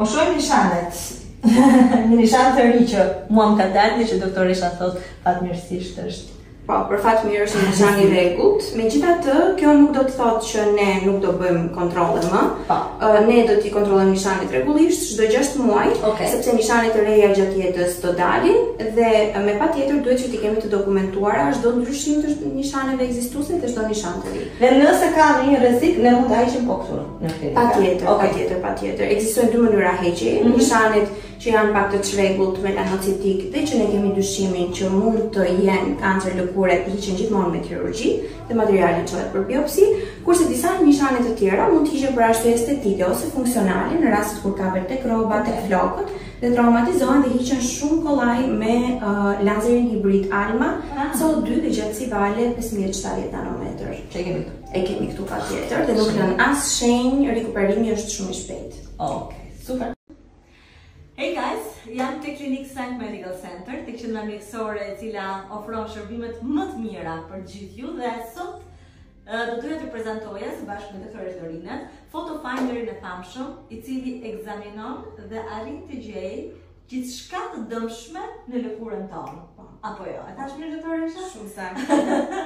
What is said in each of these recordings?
Po shohim nishanet. Një nishan të ri që mua më ka dalë që doktoresha thot fatmirësisht është. Po, për fat mirë është një nishan i rregullt. Megjithatë, kjo nuk do të thotë që ne nuk do bëjmë kontrolle më. Ne do t'i kontrollojmë nishanit rregullisht çdo 6 muaj, sepse nishanit të reja gjatë jetës do dalin dhe me patjetër duhet që t'i kemi të dokumentuara çdo ndryshim të nishaneve ekzistuese dhe çdo nishan të ri. Dhe nëse ka një rrezik, ne mund ta heqim po këtu në klinikë. Patjetër. Ekzistojnë dy mënyra heqjeje, nishanit që janë pak të çrregullt melanoциtik dhe që ne kemi dyshimin që mund të jenë kancer lëkure hiqen gjithmonë me kirurgji dhe materiali çohet për biopsi, kurse disa nishane të tjera mund të hiqen për arsye estetike ose funksionale në rastet kur kapet tek rroba, tek flokët dhe traumatizohen dhe hiqen shumë kollaj me lazerin hibrid ALMA, CO2 dhe gjatësi vale 5070 nanometër. Çe kemi këtu? E kemi këtu patjetër dhe nuk lën as shenjë, rikuperimi është shumë i shpejtë. Okej, super. Hey guys, jam te Clinic St. Medical Center, tek qendra mjekësore e cila ofron shërbimet më të mira për gjithë ju dhe sot do t'ju prezantoja së bashku me doktoresh Dorine, photofinderin e famshëm, i cili ekzaminon dhe arrin të gjejë gjithçka të dëmshme në lëkurën tonë. Apo jo? E thash mirë doktoresha? Shumë saktë.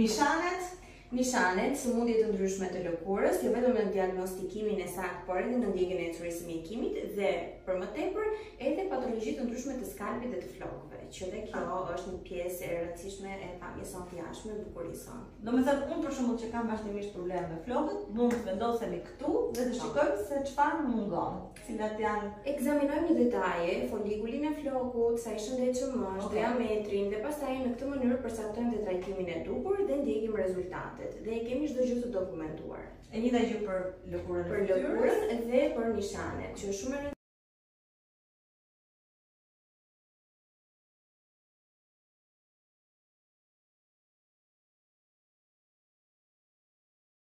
Nishanet, sëmundje të ndryshme të lëkurës, jo vetëm në diagnostikimin e saktë, por edhe në ndjekjen e ecurërisë mjekimit dhe për më tepër edhe patologji të ndryshme të skalpit dhe të flokëve, që dhe kjo është një pjesë e rëndësishme e pamjes sonë të jashtme në bukurisë sonë. Domethënë, unë për shembull që kam vazhdimisht probleme me flokët, mund të vendosemi këtu dhe të shikojmë se çfarë më mungon. Cilat janë? Ekzaminojmë në detaje foligulin e flokut, sa i shëndetshëm është, diametrin dhe pastaj në këtë mënyrë përcaktojmë dhe trajtimin e duhur dhe ndjekim rezultatet. Dhe e kemi çdo gjë të dokumentuar. E njëjta gjë për lëkurën dhe për nishanet, që është shumë